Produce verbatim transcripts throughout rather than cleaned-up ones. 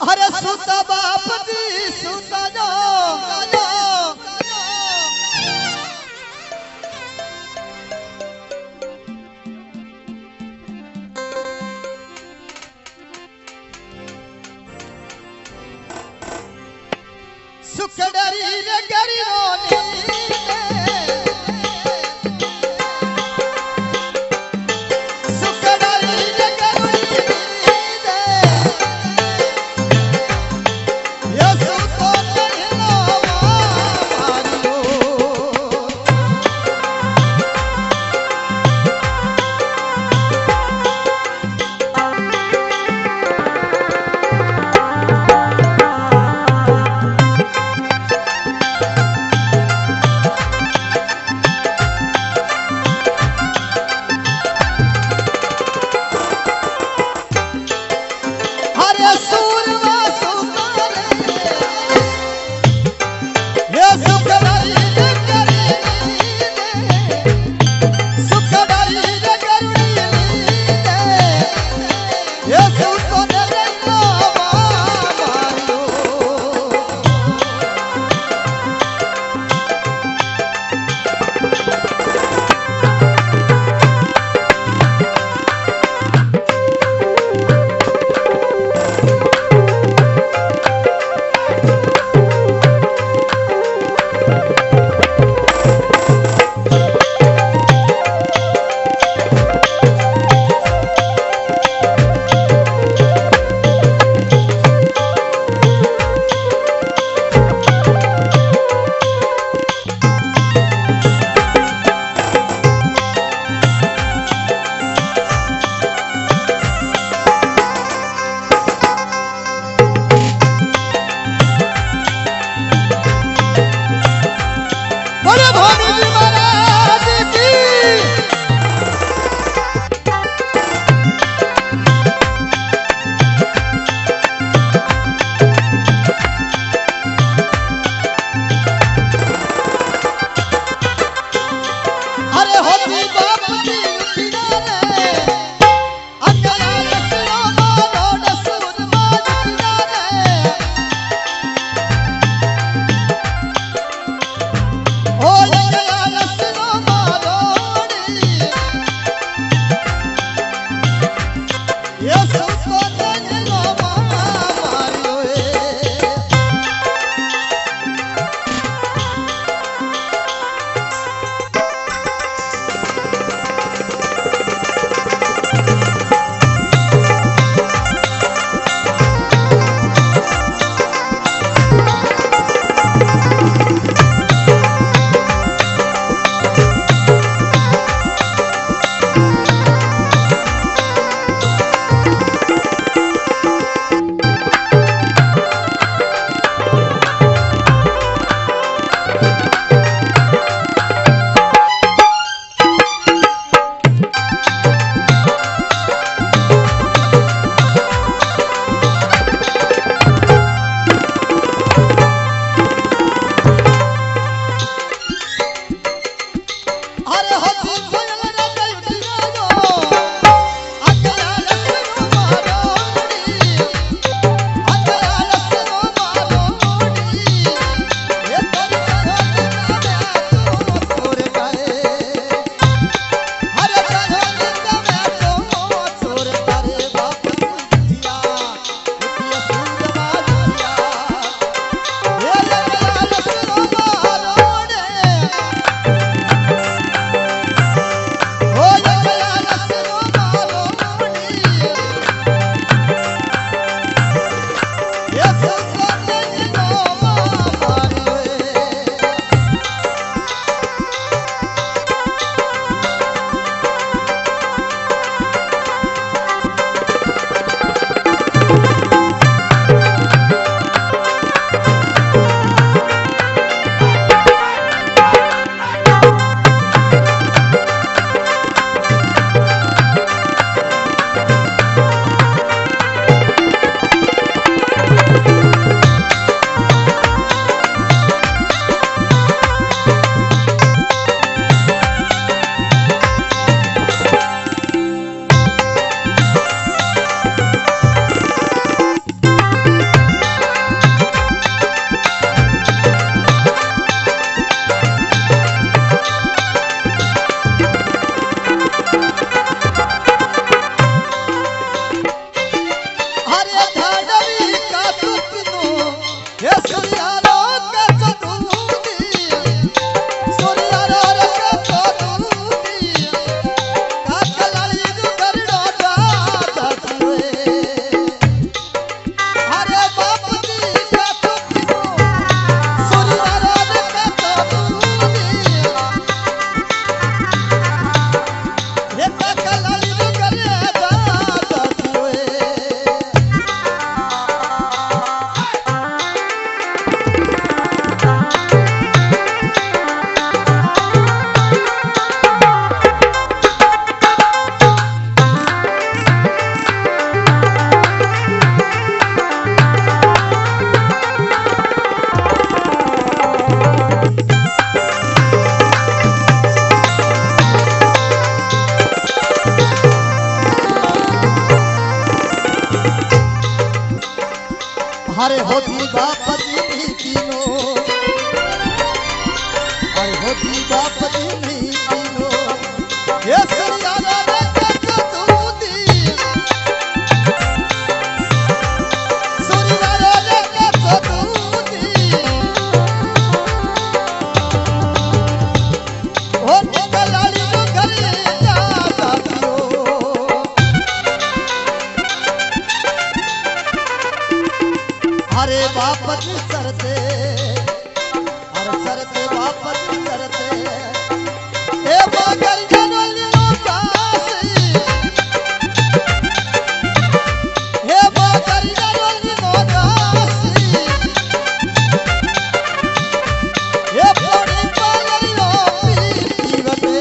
अरे सुता बाप दी सुता जो सुखडरी रे गरीबों अरे होती बाप जी तीनों अरे होती बाप जी तीनों ये सरिया रे कतूती सरिया रे कतूती ओ निकलाली नो घरे जातियो अरे बाप जी सरते अरे सरते बाप जी सरते ए मगर जनली नो दासी हे मगर जनली नो दासी हे पोड़ी पालियो पीवते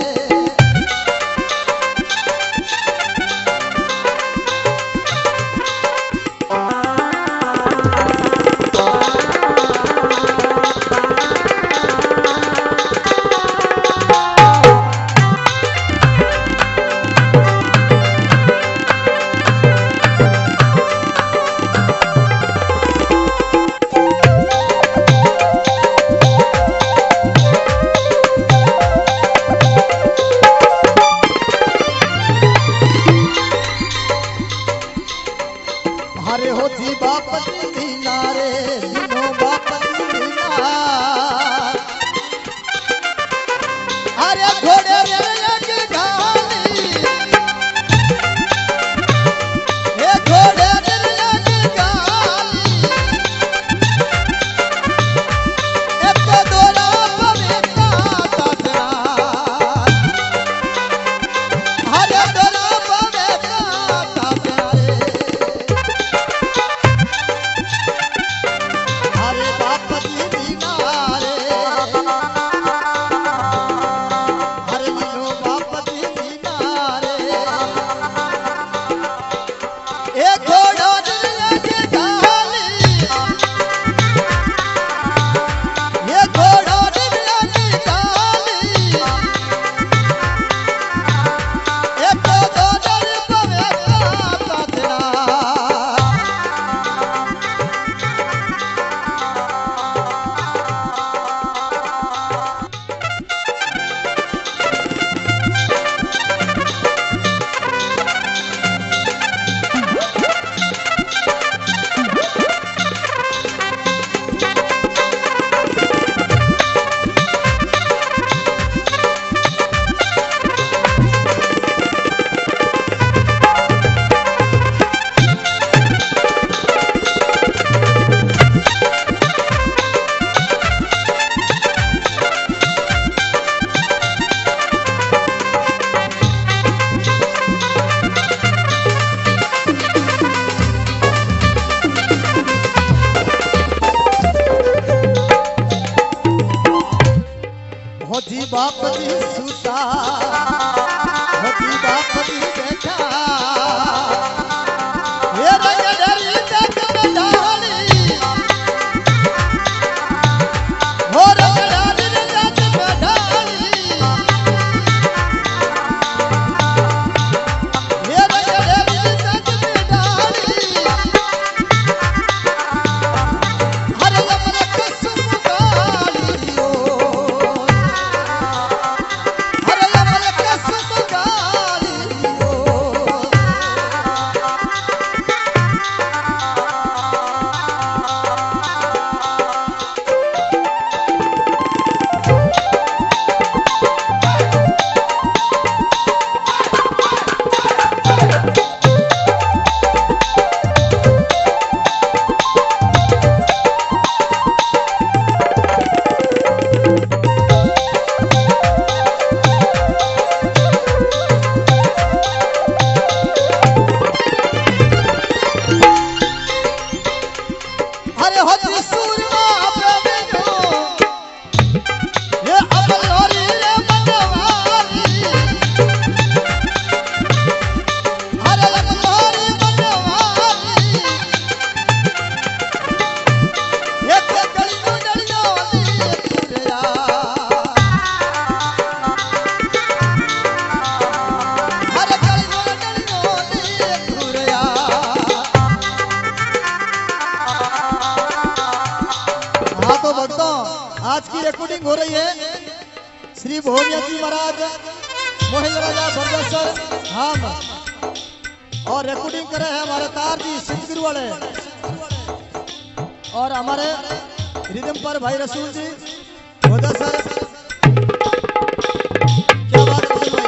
हरे होती बाप जी नारे दिनो बाप जी नार अरे घोड़े रे गाली हे घोड़े रे गाली एक दोरा पवेता तजरा हरे दोरा पवेता तजरा अरे बाप जी नारे अरे दिनो बाप जी नारे ए घोड़ा लगे गाली ये घोड़ा लगे गाली एक दोदर पवेता तजरा होती बाप जी सूता होती बाप जी बैठा ये रंग डरी देख डाली हो रंग डाली देख डाली ये रंग डरी देख डाली हरे लमन कसम गाली हो हरे लमन कसम गाली हो हरे होती सूरमा प्रवेशो ये अमलोरी रे मनवारी हरे अमलोरी मनवारी ये ते गलियों डलियों नी हरे गलियों डलियों नी की रिकॉर्डिंग हो रही है श्री भोमियाजी महाराज मोहित राजा बरदसर हम और रिकॉर्डिंग करे हैं हमारे तार जी सिद्धगिरी वाले और हमारे रिदम पर भाई रसूल जी बरदसर। क्या बात है भाई।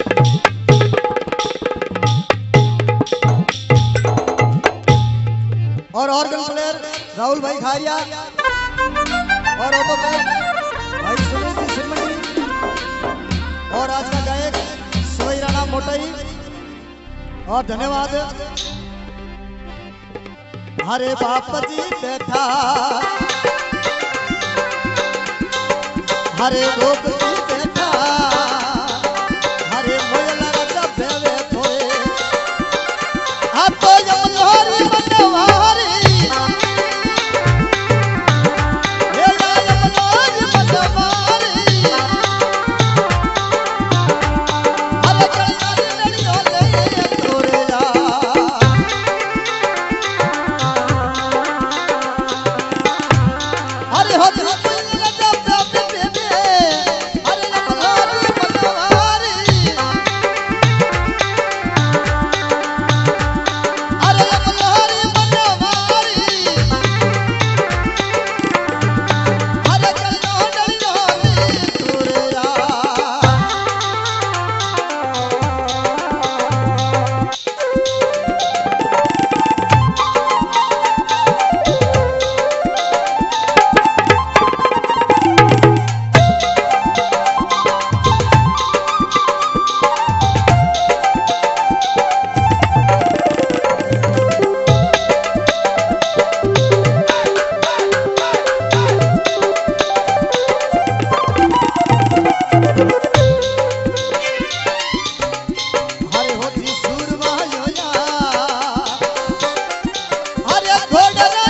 और ऑर्गन प्लेयर राहुल भाई खारिया और ओबो भाई सुनील जी सिरमंडी और आज का गायक सोई राणा मोटाई और धन्यवाद। हरे बाप जी बैठा हरे गोप जी बैठा हरे मोयला राजा बेवे थोड़े अब तो यमलोरी बनवारी घोड़ा